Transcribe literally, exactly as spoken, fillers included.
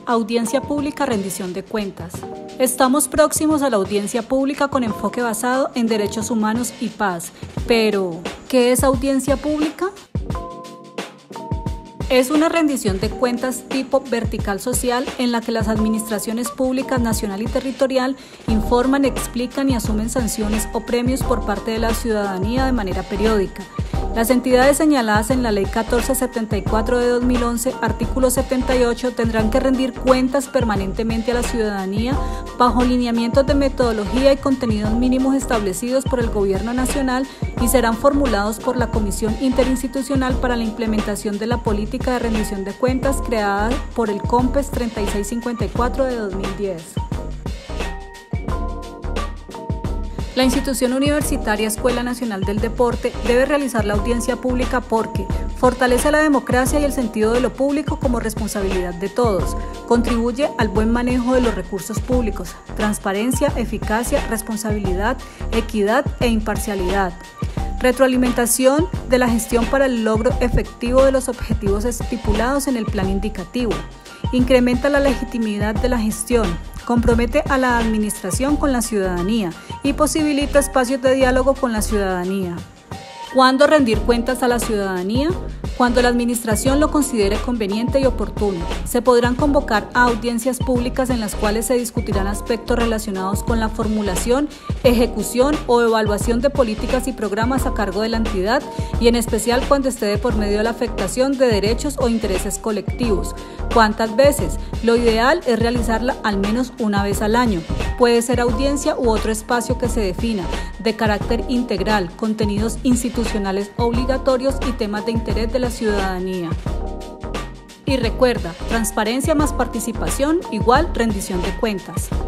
Audiencia pública, rendición de cuentas. Estamos próximos a la audiencia pública con enfoque basado en derechos humanos y paz. Pero, ¿qué es audiencia pública? Es una rendición de cuentas tipo vertical social en la que las administraciones públicas nacional y territorial informan, explican y asumen sanciones o premios por parte de la ciudadanía de manera periódica. Las entidades señaladas en la Ley catorce setenta y cuatro de dos mil once, artículo setenta y ocho, tendrán que rendir cuentas permanentemente a la ciudadanía bajo lineamientos de metodología y contenidos mínimos establecidos por el Gobierno Nacional y serán formulados por la Comisión Interinstitucional para la Implementación de la Política de Rendición de Cuentas creada por el COMPES treinta y seis cincuenta y cuatro de dos mil diez. La institución universitaria Escuela Nacional del Deporte debe realizar la audiencia pública porque fortalece la democracia y el sentido de lo público como responsabilidad de todos, contribuye al buen manejo de los recursos públicos, transparencia, eficacia, responsabilidad, equidad e imparcialidad. Retroalimentación de la gestión para el logro efectivo de los objetivos estipulados en el plan indicativo. Incrementa la legitimidad de la gestión, compromete a la administración con la ciudadanía y posibilita espacios de diálogo con la ciudadanía. ¿Cuándo rendir cuentas a la ciudadanía? Cuando la administración lo considere conveniente y oportuno. Se podrán convocar a audiencias públicas en las cuales se discutirán aspectos relacionados con la formulación, ejecución o evaluación de políticas y programas a cargo de la entidad y en especial cuando esté de por medio de la afectación de derechos o intereses colectivos. ¿Cuántas veces? Lo ideal es realizarla al menos una vez al año. Puede ser audiencia u otro espacio que se defina, de carácter integral, contenidos institucionales obligatorios y temas de interés de la ciudadanía. Y recuerda, transparencia más participación igual rendición de cuentas.